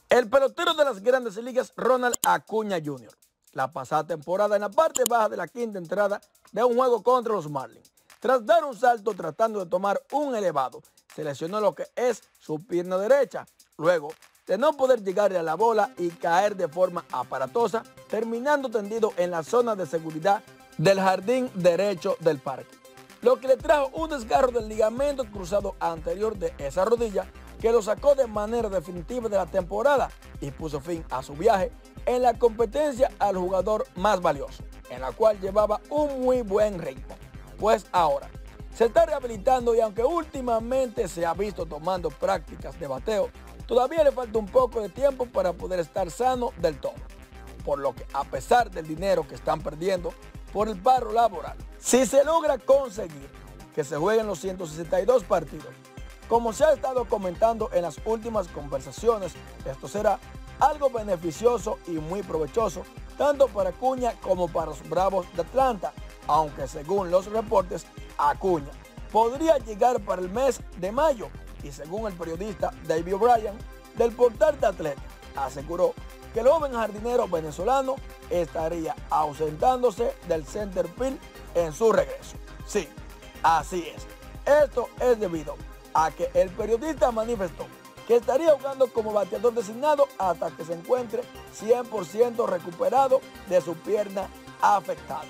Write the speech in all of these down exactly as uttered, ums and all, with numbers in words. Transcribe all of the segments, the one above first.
El pelotero de las Grandes Ligas, Ronald Acuña junior, la pasada temporada en la parte baja de la quinta entrada de un juego contra los Marlins, tras dar un salto tratando de tomar un elevado, se lesionó lo que es su pierna derecha. Luego de no poder llegarle a la bola y caer de forma aparatosa, terminando tendido en la zona de seguridad del jardín derecho del parque, lo que le trajo un desgarro del ligamento cruzado anterior de esa rodilla que lo sacó de manera definitiva de la temporada y puso fin a su viaje en la competencia al jugador más valioso, en la cual llevaba un muy buen ritmo. Pues ahora se está rehabilitando y aunque últimamente se ha visto tomando prácticas de bateo, todavía le falta un poco de tiempo para poder estar sano del todo. Por lo que, a pesar del dinero que están perdiendo por el paro laboral, si se logra conseguir que se jueguen los ciento sesenta y dos partidos, como se ha estado comentando en las últimas conversaciones, esto será algo beneficioso y muy provechoso tanto para Acuña como para los Bravos de Atlanta, aunque según los reportes, Acuña podría llegar para el mes de mayo y según el periodista David O'Brien del portal The Athletic, aseguró que el joven jardinero venezolano estaría ausentándose del center field en su regreso. Sí, así es. Esto es debido a que el periodista manifestó que estaría jugando como bateador designado hasta que se encuentre cien por ciento recuperado de su pierna afectada.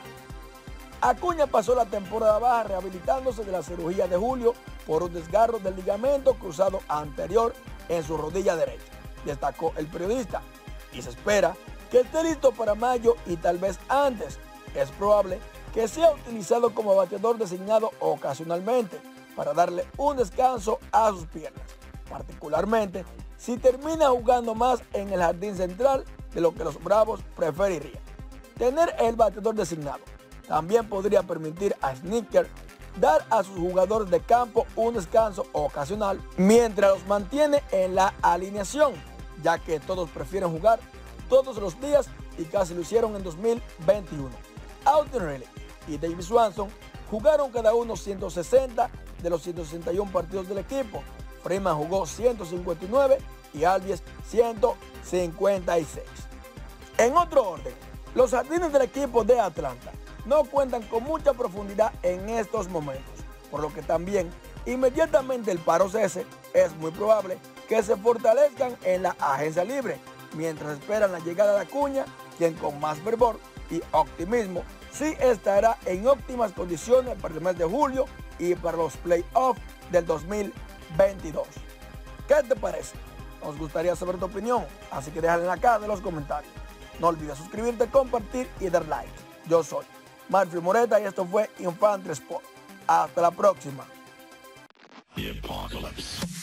Acuña pasó la temporada baja rehabilitándose de la cirugía de julio por un desgarro del ligamento cruzado anterior en su rodilla derecha, destacó el periodista, y se espera que esté listo para mayo y tal vez antes. Es probable que sea utilizado como bateador designado ocasionalmente para darle un descanso a sus piernas, particularmente si termina jugando más en el jardín central de lo que los Bravos preferirían. Tener el bateador designado también podría permitir a Snitker dar a sus jugadores de campo un descanso ocasional mientras los mantiene en la alineación, ya que todos prefieren jugar todos los días y casi lo hicieron en dos mil veintiuno. Austin Riley y David Swanson jugaron cada uno ciento sesenta de los ciento sesenta y uno partidos del equipo. Freeman jugó ciento cincuenta y nueve y Albies ciento cincuenta y seis. En otro orden, los jardines del equipo de Atlanta no cuentan con mucha profundidad en estos momentos, por lo que también inmediatamente el paro cese es muy probable que se fortalezcan en la agencia libre, mientras esperan la llegada de Acuña, quien con más fervor y optimismo sí estará en óptimas condiciones para el mes de julio y para los playoffs del dos mil veintidós. ¿Qué te parece? Nos gustaría saber tu opinión, así que déjala en la caja de los comentarios. No olvides suscribirte, compartir y dar like. Yo soy Marfil Moreta y esto fue Infante Sport. Hasta la próxima. The Apocalypse.